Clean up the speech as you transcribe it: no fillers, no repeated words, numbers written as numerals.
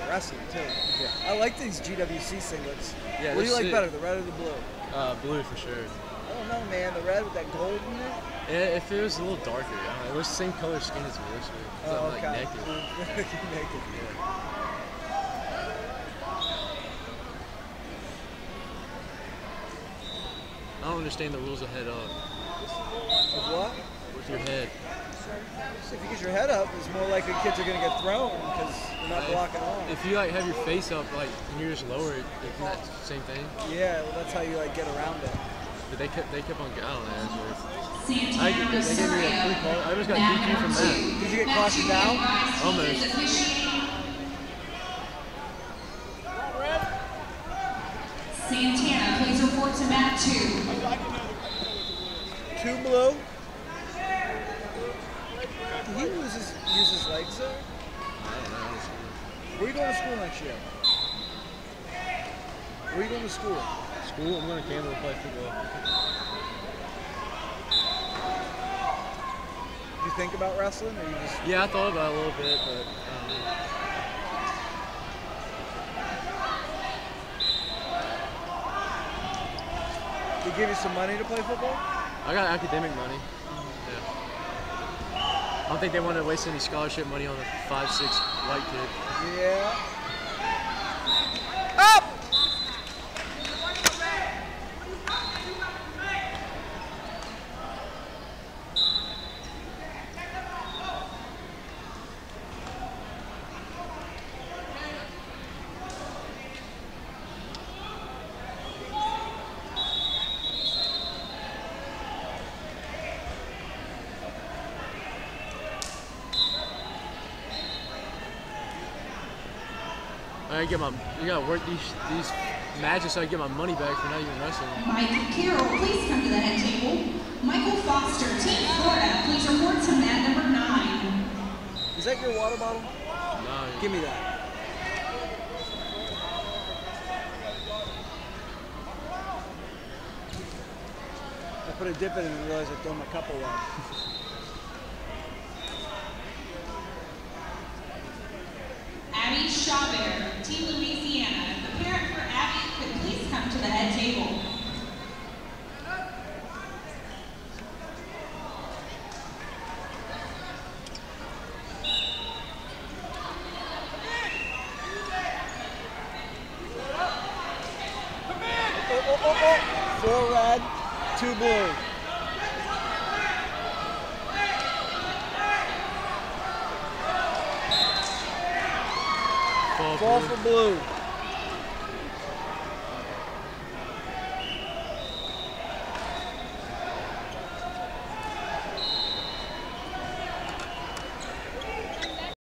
wrestling too. Yeah. I like these GWC singlets. Yeah, What do you like sick. better, the red or the blue? Blue for sure. I don't know, man. The red with that gold in it. Yeah, if it was a little darker, I don't know, it was the same color skin as me. It looks weird. So I'm like naked. Naked. I don't understand the rules of head up. Of what? With your head. So if you get your head up, it's more likely kids are going to get thrown because you're not blocking on. If you like have your face up, like and you're just lower, isn't that the same thing? Yeah, well, that's how you like get around it. But they kept on. I don't know. That's weird. They gave me Santana a free call. I just got DQ from that. Did you get cautioned down? Almost. Santana, please report to mat 2. 2 blue. Did he use his legs there? I don't know. Where are you going to school next year? Where are you going to school? School? I'm going to Campbell to play football. Did you think about wrestling, or you just? Yeah, I thought about it a little bit, but They give you some money to play football? I got academic money. Yeah. I don't think they want to waste any scholarship money on a 5'6" white kid. Yeah. Up! You gotta work these matches so I get my money back for not even wrestling. Mike Carroll, please come to the head table. Michael Foster, Team Florida, please report to mat number 9. Is that your water bottle? No. Give me that. I put a dip in it and realized I threw my cup away. Abby Chabert, Team Louisiana. The parent for Abby could please come to the head table. Oh. 4 red, 2 blue. Fall for blue.